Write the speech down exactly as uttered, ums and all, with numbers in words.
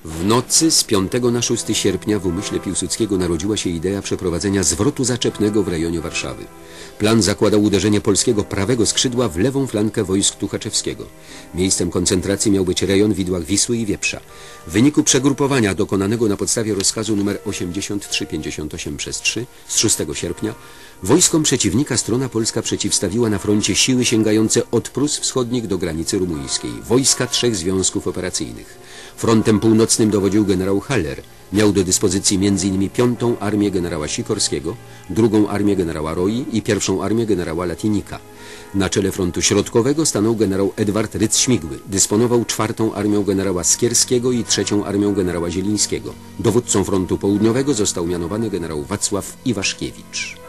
W nocy z piątego na szósty sierpnia w umyśle Piłsudskiego narodziła się idea przeprowadzenia zwrotu zaczepnego w rejonie Warszawy. Plan zakładał uderzenie polskiego prawego skrzydła w lewą flankę wojsk Tuchaczewskiego. Miejscem koncentracji miał być rejon Widłach Wisły i Wieprza. W wyniku przegrupowania dokonanego na podstawie rozkazu nr osiemdziesiąt trzy pięćdziesiąt osiem przez trzy z szóstego sierpnia wojskom przeciwnika strona polska przeciwstawiła na froncie siły sięgające od Prus Wschodnich do granicy rumuńskiej, wojska trzech związków operacyjnych. Frontem północnym dowodził generał Haller. Miał do dyspozycji między innymi piątą armię generała Sikorskiego, drugą armię generała Roi i pierwszą armię generała Latinika. Na czele frontu środkowego stanął generał Edward Rydz-Śmigły. Dysponował czwartą armią generała Skierskiego i trzecią armią generała Zielińskiego. Dowódcą frontu południowego został mianowany generał Wacław Iwaszkiewicz.